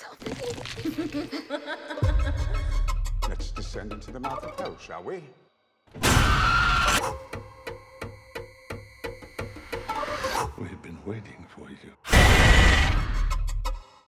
Let's descend into the mouth of hell, shall we? We've been waiting for you.